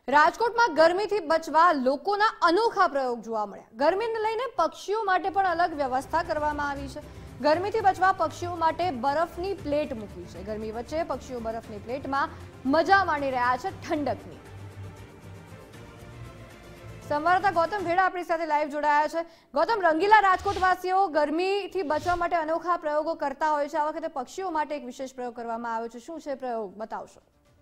રાજકોટમાં ગરમીથી બચવા લોકોના અનોખા પ્રયોગ જોવા મળ્યા। ગરમીને લઈને પક્ષીઓ માટે પણ અલગ વ્યવસ્થા કરવામાં આવી છે। ગરમીથી બચવા પક્ષીઓ માટે બરફની પ્લેટ મૂકી છે। ગરમી વચ્ચે પક્ષીઓ બરફની પ્લેટમાં મજા માણી રહ્યા છે ઠંડકની। સંવાદદાતા ગૌતમ ભેડા આપણી સાથે લાઈવ જોડાયા છે। ગૌતમ, રંગીલા રાજકોટવાસીઓ ગરમીથી બચવા માટે અનોખા પ્રયોગો કરતા હોય છે। આ વખતે પક્ષીઓ માટે એક વિશેષ પ્રયોગ કરવામાં આવ્યો છે। શું છે પ્રયોગ, બતાવશો?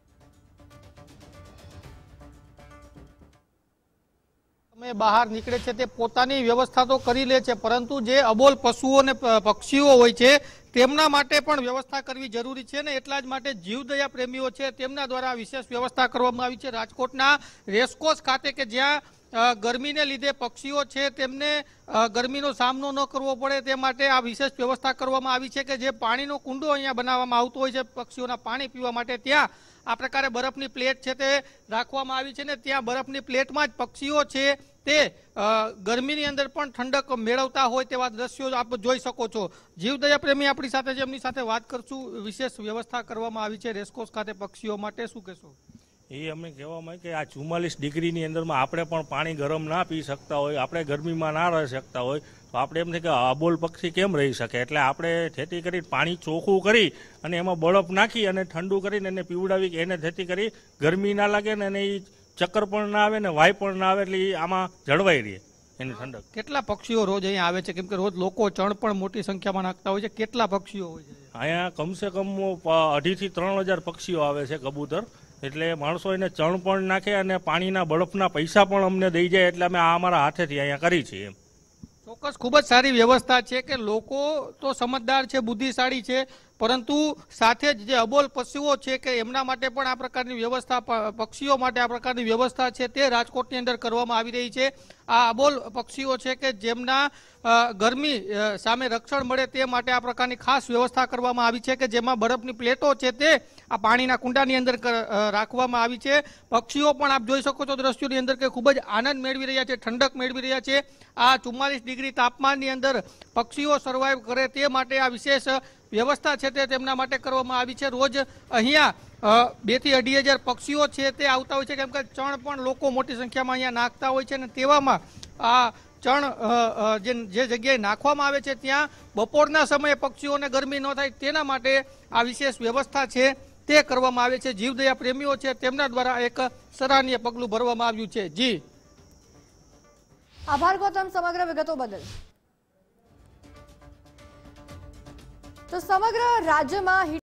બહાર નીકળે છે તે પોતાની વ્યવસ્થા તો કરી લે છે, પરંતુ જે અબોલ પશુઓ અને પક્ષીઓ હોય છે તેમના માટે પણ વ્યવસ્થા કરવી જરૂરી છે ને એટલા જ માટે જીવદયા પ્રેમીઓ છે તેમના દ્વારા વિશેષ વ્યવસ્થા કરવામાં આવી છે। રાજકોટના રેસકોર્સ ખાતે કે જ્યાં ગરમીને લીધે પક્ષીઓ છે તેમને ગરમીનો સામનો ન કરવો પડે તે માટે આ વિશેષ વ્યવસ્થા કરવામાં આવી છે કે જે પાણીનો કુંડો અહીંયા બનાવવામાં આવતો હોય છે પક્ષીઓના પાણી પીવા માટે, ત્યાં આ પ્રકારે બરફની પ્લેટ છે તે રાખવામાં આવી છે ને ત્યાં બરફની પ્લેટમાં જ પક્ષીઓ છે તે ગરમીની અંદર પણ ઠંડક મેળવતા હોય તેવા દ્રશ્યો આપ જોઈ શકો છો। જીવદયા પ્રેમી આપણી સાથે છે, એમની સાથે વાત કરશું। વિશેષ વ્યવસ્થા કરવામાં આવી છે રેસકોર્સ ખાતે પક્ષીઓ માટે, શું કહેશો? એ અમે કહેવામાં કે આ 44 ડિગ્રીની અંદરમાં આપણે પણ પાણી ગરમ ના પી શકતા હોય, આપણે ગરમીમાં ના રહી શકતા હોય, તો આપણે એમ થાય કે અબોલ પક્ષી કેમ રહી શકે? એટલે આપણે જેથી કરી પાણી ચોખ્ખું કરી અને એમાં બરફ નાખી અને ઠંડુ કરીને એને પીવડાવી એને જેથી કરી ગરમી ના લાગે ને એને ચક્કર પણ ના આવે ને વાય પણ ના આવે, એટલે આમાં જળવાઈ રહે એની ઠંડક। કેટલા પક્ષીઓ રોજ અહીંયા આવે છે? કેમ કે રોજ લોકો ચણ પણ મોટી સંખ્યામાં નાખતા હોય છે, કેટલા પક્ષીઓ હોય છે અહીંયા? કમસે કમ 2,500 થી 3,000 પક્ષીઓ આવે છે, કબૂતર। એટલે માણસો એને ચણ પણ નાખે અને પાણીના બરફના પૈસા પણ અમને દઈ જાય, એટલે અમે આ અમારા હાથેથી અહીંયા કરી છીએ એમ। ચોક્કસ ખૂબ જ સારી વ્યવસ્થા છે કે લોકો તો સમજદાર છે, બુદ્ધિશાળી છે, પરંતુ સાથે જ જે અબોલ પશુઓ છે કે એમના માટે પણ આ પ્રકારની વ્યવસ્થા, પક્ષીઓ માટે આ પ્રકારની વ્યવસ્થા છે તે રાજકોટની અંદર કરવામાં આવી રહી છે। આ અબોલ પક્ષીઓ છે કે જેમના ગરમી સામે રક્ષણ મળે તે માટે આ પ્રકારની ખાસ વ્યવસ્થા કરવામાં આવી છે કે જેમાં બરફની પ્લેટો છે તે આ પાણીના કુંડાની અંદર રાખવામાં આવી છે। પક્ષીઓ પણ આપ જોઈ શકો છો દ્રશ્યોની અંદર કે ખૂબ જ આનંદ મેળવી રહ્યા છે, ઠંડક મેળવી રહ્યા છે। આ 44 ડિગ્રી તાપમાનની અંદર પક્ષીઓ સર્વાઈવ કરે તે માટે આ વિશેષ વ્યવસ્થા છે તે તેમના માટે કરવામાં આવી છે। રોજ અહીંયા 2,000 થી 2,500 પક્ષીઓ છે તે આવતા હોય છે, કેમ કે ચણ પણ લોકો મોટી સંખ્યામાં અહીંયા નાખતા હોય છે અને તેવામાં આ ચણ જે જગ્યાએ નાખવામાં આવે છે ત્યાં બપોરના સમયે પક્ષીઓને ગરમી ન થાય તેના માટે આ વિશેષ વ્યવસ્થા છે તે કરવામાં આવે છે। જીવદયા પ્રેમીઓ છે તેમના દ્વારા એક સરાહનીય પગલું ભરવામાં આવ્યું છે। જી આભાર ગૌતમ સમગ્ર વિગતો બદલ। તો સમગ્ર રાજ્યમાં